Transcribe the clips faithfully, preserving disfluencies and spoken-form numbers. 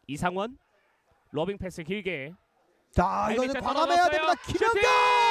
이상원 로빙 패스 길게. 자, 이거는 과감해야 됩니다. 김연경!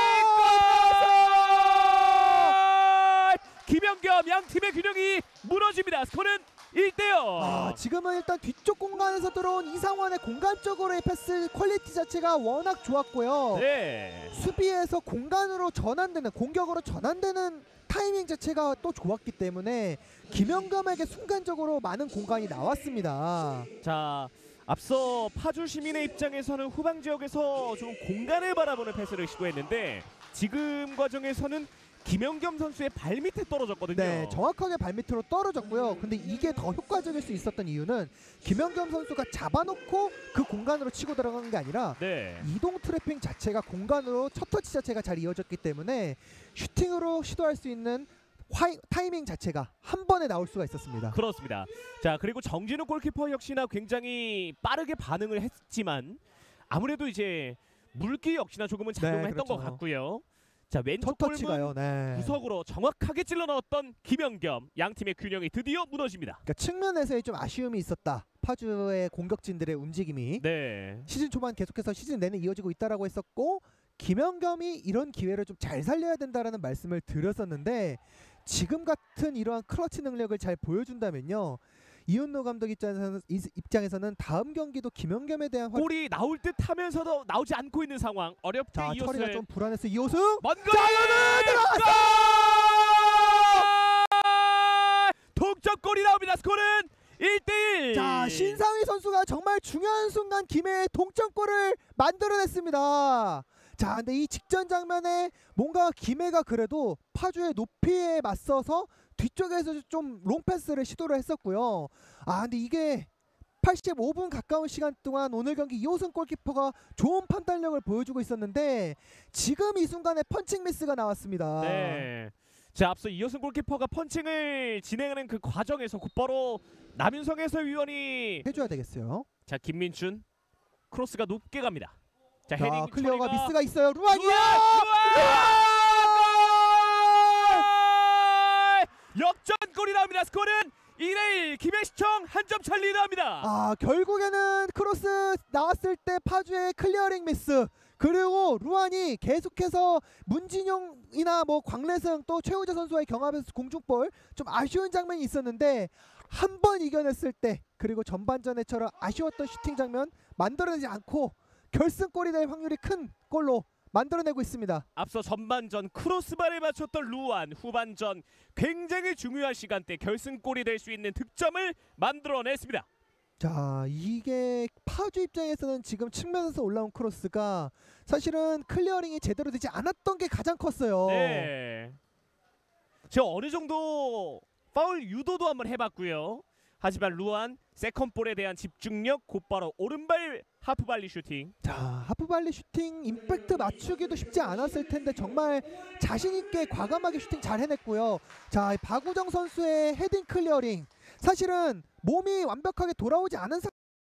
김연경 양 팀의 균형이 무너집니다. 스코어는 일 대 영. 아, 지금은 일단 뒤쪽 공간에서 들어온 이상원의 공간적으로의 패스 퀄리티 자체가 워낙 좋았고요. 네. 수비에서 공간으로 전환되는, 공격으로 전환되는 타이밍 자체가 또 좋았기 때문에 김연겸에게 순간적으로 많은 공간이 나왔습니다. 자, 앞서 파주 시민의 입장에서는 후방 지역에서 좀 공간을 바라보는 패스를 시도했는데 지금 과정에서는 김연겸 선수의 발밑에 떨어졌거든요. 네, 정확하게 발밑으로 떨어졌고요. 근데 이게 더 효과적일 수 있었던 이유는 김연겸 선수가 잡아놓고 그 공간으로 치고 들어가는 게 아니라 네. 이동 트래핑 자체가 공간으로 첫 터치 자체가 잘 이어졌기 때문에 슈팅으로 시도할 수 있는 화이, 타이밍 자체가 한 번에 나올 수가 있었습니다. 그렇습니다. 자, 그리고 정진우 골키퍼 역시나 굉장히 빠르게 반응을 했지만 아무래도 이제 물기 역시나 조금은 작용을 네, 했던 그렇죠. 것 같고요. 자, 왼쪽 첫 터치가요. 골문 네. 구석으로 정확하게 찔러 넣었던 김연겸. 양 팀의 균형이 드디어 무너집니다. 그러니까 측면에서의 좀 아쉬움이 있었다. 파주의 공격진들의 움직임이 네. 시즌 초반 계속해서 시즌 내내 이어지고 있다라고 했었고, 김연겸이 이런 기회를 좀 잘 살려야 된다라는 말씀을 드렸었는데 지금 같은 이러한 클러치 능력을 잘 보여준다면요, 이윤노 감독 입장에서는, 입장에서는 다음 경기도 김연겸에 대한 활... 골이 나올 듯 하면서도 나오지 않고 있는 상황. 어렵게 자, 이호승. 처리가 좀 불안해서 이호승 먼 거리! 들어갔어! 동점골이 나옵니다. 스코어는 일 대 일. 자, 신상희 선수가 정말 중요한 순간 김해의 동점골을 만들어냈습니다. 자, 근데 이 직전 장면에 뭔가 김해가 그래도 파주의 높이에 맞서서 뒤쪽에서 좀 롱패스를 시도를 했었고요. 아, 근데 이게 팔십오 분 가까운 시간 동안 오늘 경기 이호승 골키퍼가 좋은 판단력을 보여주고 있었는데 지금 이 순간에 펀칭 미스가 나왔습니다. 네. 자, 앞서 이호승 골키퍼가 펀칭을 진행하는 그 과정에서 곧바로 남윤성 해설위원이 해줘야 되겠어요. 자, 김민준 크로스가 높게 갑니다. 자, 자, 헤딩 클리어가 처리가... 미스가 있어요. 루안이요! 역전골이 나옵니다. 스코어는 일 대 일. 김해시청 한 점 차 리드합니다. 아, 결국에는 크로스 나왔을 때 파주의 클리어링 미스, 그리고 루안이 계속해서 문진용이나 뭐 광래승 또 최우재 선수와의 경합에서 공중볼 좀 아쉬운 장면이 있었는데 한 번 이겨냈을 때, 그리고 전반전에처럼 아쉬웠던 슈팅 장면 만들어내지 않고 결승골이 될 확률이 큰 골로 만들어내고 있습니다. 앞서 전반전 크로스바를 맞췄던 루안, 후반전 굉장히 중요한 시간대 결승골이 될 수 있는 득점을 만들어냈습니다. 자, 이게 파주 입장에서는 지금 측면에서 올라온 크로스가 사실은 클리어링이 제대로 되지 않았던 게 가장 컸어요. 네. 제가 어느 정도 파울 유도도 한번 해봤고요. 하지만 루안 세컨볼에 대한 집중력, 곧바로 오른발 하프발리 슈팅. 자, 하프발리 슈팅 임팩트 맞추기도 쉽지 않았을 텐데 정말 자신있게 과감하게 슈팅 잘 해냈고요. 자, 박우정 선수의 헤딩 클리어링, 사실은 몸이 완벽하게 돌아오지 않은